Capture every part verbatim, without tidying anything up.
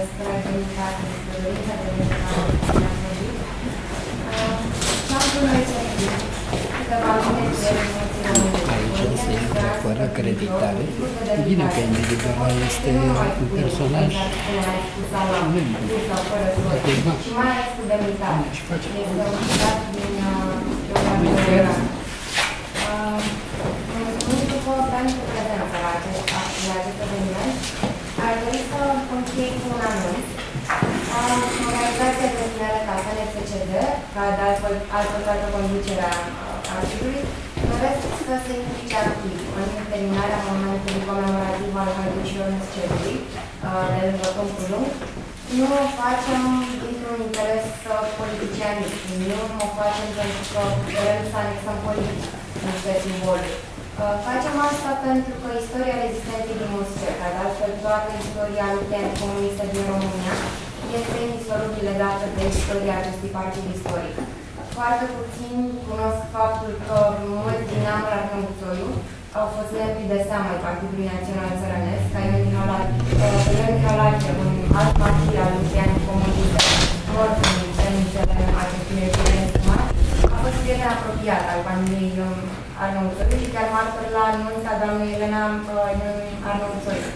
despre demnitate, despre dorința de demnitate care a vorbit. Ce am până să zic câteva minute de emoții române. Aici se intră fără creditare. Bine că individual este un personaj membru. Și mai ales cu demnitate. Este un citat din Ioana. Mulțumim pentru prezența la acest eveniment. Aș dori să închei cu un anunț. Organizația de tineret al F N S C D, care de altfel toată conducerea partidului, doresc să se implice activ în terminarea momentului comemorativ al Hăducii Născerului de lângă Câmpul Lung. Nu o facem dintr-un interes politicianist, nu o facem pentru că vrem să anexăm politic niște simboluri. Facem asta pentru că istoria rezistenței din Moscer, care de altfel toată istoria luptei anticomuniste din România, este indisolubil legată de istoria acestui partid istoric. Foarte puțini cunosc faptul că mulți din neamul Arnăuțoiu au fost membri de seamă ai Partidului Național Țărănesc, ca Ion Dinolache, un alt partid al luptei anticomuniste, mort în temnițele acestui regiment mari, a fost prieten apropiat al familiei Arnăuțoiu și chiar martor la nunta doamnei Elena Arnăuțoiu.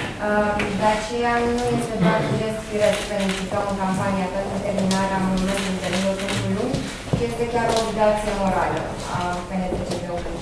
De aceea nu este doar un gest firesc să implicăm în campania pentru terminarea monumentului de lângă Câmpul Lung, ci este chiar o obligație morală a F N S C D-ului.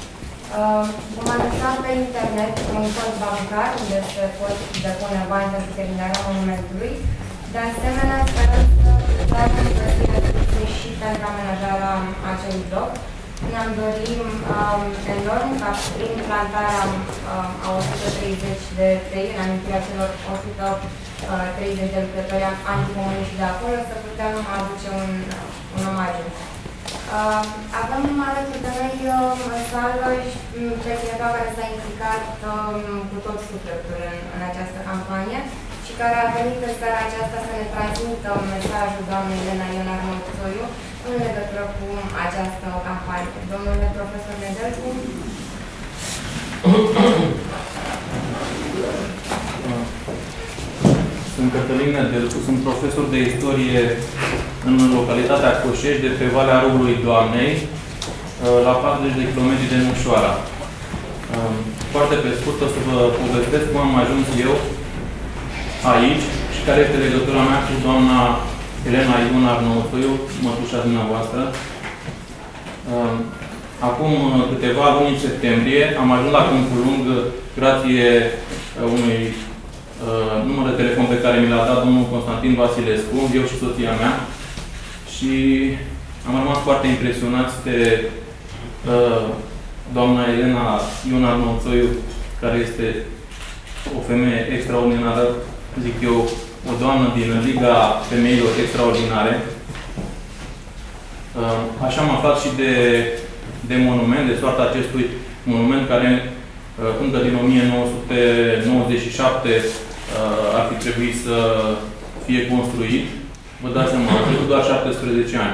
Vom anunța pe internet un cont bancar unde se pot depune bani pentru terminarea monumentului. De asemenea, sperăm să putem găsi resurse și pentru amenajarea acelui bloc. Ne-am dorit um, enorm ca prin plantarea um, a o sută treizeci de trei, în amintirea celor o sută treizeci de lucrători anticomuniști de acolo, să putem aduce un, un omagiu. Uh, avem alături de noi în sală pe cineva care s-a implicat um, cu tot sufletul în, în această campanie și care a venit în seara aceasta să ne transmită mesajul doamnei Elena Ion Arnăuțoiu în legătură cu această campanie. Domnule profesor Nedelcu. Sunt Cătălin Nedelcu, sunt profesor de istorie în localitatea Coșești, de pe Valea Rugului Doamnei, la patruzeci de kilometri de Mușoara. Foarte pe scurt o să vă povestesc cum am ajuns eu aici și care este legătura mea cu doamna Elena Ion Arnăuțoiu, mătușa dumneavoastră. Acum câteva luni în septembrie am ajuns la Câmpul Lung grație unui uh, număr de telefon pe care mi l-a dat domnul Constantin Vasilescu, eu și soția mea, și am rămas foarte impresionați de uh, doamna Elena Ion Arnăuțoiu, care este o femeie extraordinară, zic eu, o doamnă din Liga Femeilor Extraordinare. Așa am aflat și de, de monument, de soarta acestui monument, care încă din o mie nouă sute nouăzeci și șapte ar fi trebuit să fie construit. Vă dați seama, a trecut doar șaptesprezece ani.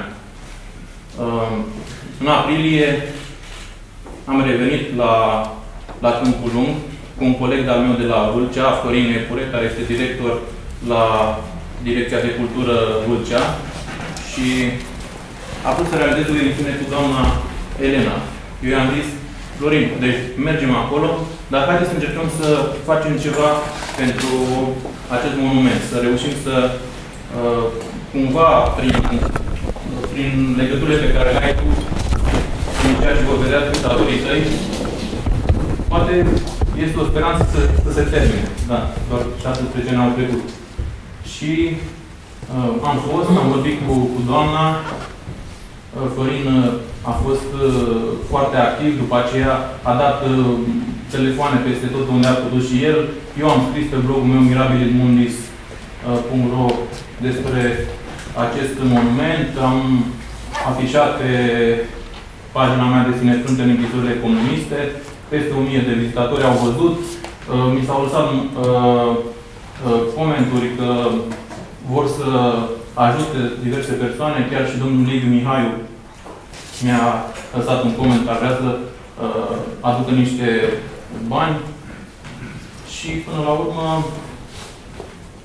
În aprilie am revenit la, la Câmpul Lung cu un coleg de-al meu de la Vâlcea, Florin Epure, care este director la Direcția de Cultură Vâlcea, și a vrut să realizez o emisiune cu doamna Elena. Eu i-am zis, Florin, deci mergem acolo, dar haideți să încercăm să facem ceva pentru acest monument, să reușim să uh, cumva, prin, prin legăturile pe care le ai tu, prin ceea ce vor vedea spectatorii tăi, poate este o speranță să, să se termine. Da, doar șaptesprezece ani au trecut. Și uh, am fost, am vorbit cu, cu doamna, uh, Florin uh, a fost uh, foarte activ, după aceea a dat uh, telefoane peste tot unde a putut și el. Eu am scris pe blogul meu mirabilismundis punct ro despre acest monument, am afișat pe pagina mea de Sine Frânte în închisorile comuniste, peste o mie de vizitatori au văzut, uh, mi s-au lăsat uh, uh, comenturi că vor să ajute diverse persoane, chiar și domnul Liviu Mihaiu mi-a lăsat un coment că vrea să uh, aducă niște bani și până la urmă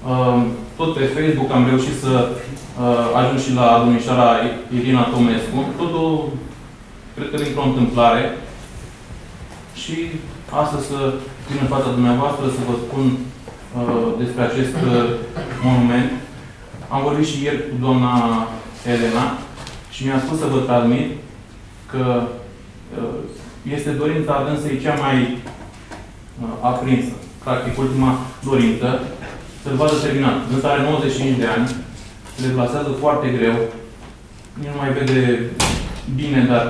Tot pe Facebook am reușit să ajung și la domnișoara Irina Tomescu. Totul, cred că dintr-o întâmplare. Și astăzi să vin în fața dumneavoastră să vă spun despre acest monument. Am vorbit și ieri cu doamna Elena și mi-a spus să vă transmit că este dorința dânsei cea mai aprinsă. Practic, ultima dorință să-l vadă terminat. Dânsa are nouăzeci și cinci de ani, se deplasează foarte greu, nu mai vede bine, dar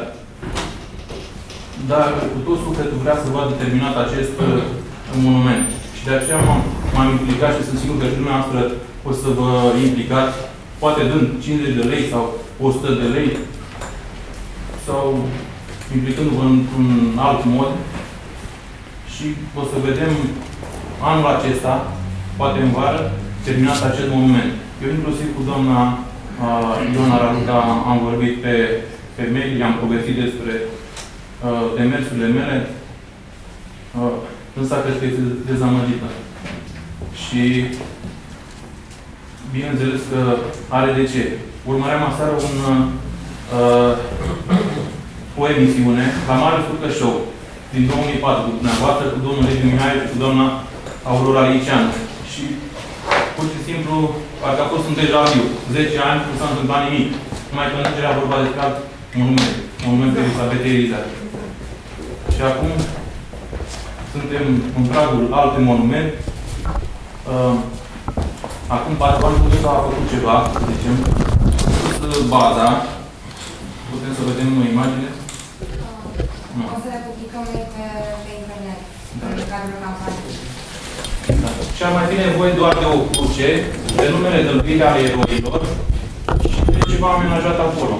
dar cu tot sufletul vrea să vadă terminat acest monument. Și de aceea m-am implicat și sunt sigur că și dumneavoastră o să vă implicați, poate dând cincizeci de lei sau o sută de lei, sau implicându-vă într-un alt mod. Și o să vedem anul acesta, poate în vară, terminat acest monument. Eu inclusiv cu doamna uh, Iona Raluca am vorbit pe, pe mail, i-am povestit despre uh, demersurile mele. Uh, însă cred că este dezamăgită. Și bineînțeles că are de ce. Urmăream aseară un, uh, o emisiune la Mare Scurtă Show din două mii patru, cu dumneavoastră, cu domnul Liviu Mihai și cu doamna Aurora Liceanu. Și pur și simplu, parcă a fost un deja viu. zece ani, nu s-a întâmplat nimic. Numai că nu era vorba despre alt monument. Monumentul Elisabetei Elizare. Și acum suntem în pragul alt monument. Uh, acum patru ani putem să a făcut ceva, să zicem. A pus baza. Putem să vedem o imagine. Nu. O să le publicăm pe, pe internet, da. În cadrul campaniei. Da. Și am mai fi nevoie doar de o cruce, de numele dălbire ale eroilor și de ceva amenajat acolo.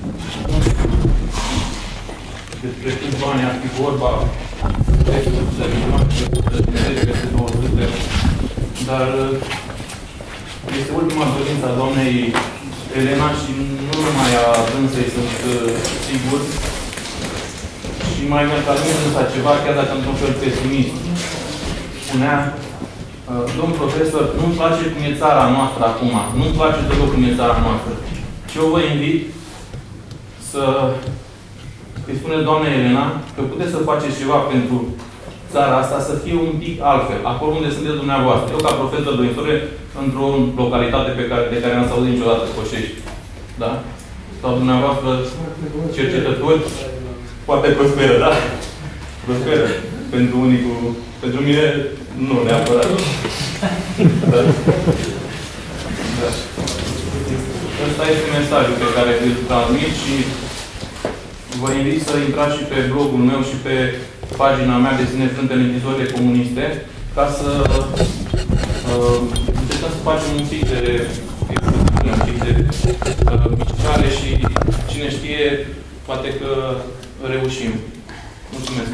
Despre câți bani ar fi vorba, peste o sută de milioane, peste două sute. Dar este ultima dorință a doamnei Elena și nu numai a dânsei, sunt sigur. Și mai merg la mine însă ceva, chiar dacă într-un fel pesimist. Spunea, domnul profesor, nu-mi place cum e țara noastră acum. Nu-mi place deloc cum e țara noastră. Și eu vă invit să îi spune doamna Elena că puteți să faceți ceva pentru țara asta să fie un pic altfel. Acolo unde sunteți dumneavoastră. Eu, ca profesor de istorie, într-o localitate pe care, de care n-ați auzit niciodată, Coșești. Da? Sau dumneavoastră cercetători, poate prosperă, da? Prosperă. Pentru unii cu... Pentru mine, nu neapărat. Da. Da. Ăsta este mesajul pe care îl transmit și vă invit să intrați și pe blogul meu și pe pagina mea de Ține Frântele Închisorile Comuniste ca să uh, încercăm să facem un pic de un pic de uh, mișcare și cine știe, poate că reușim. Mulțumesc!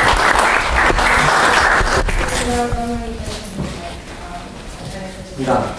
Da.